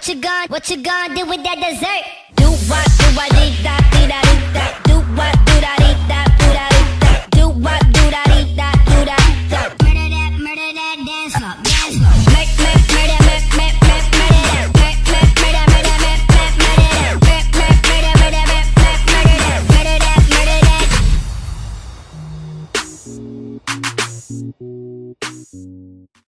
what you gonna do with that dessert? Do what, dee da, dee da, do what.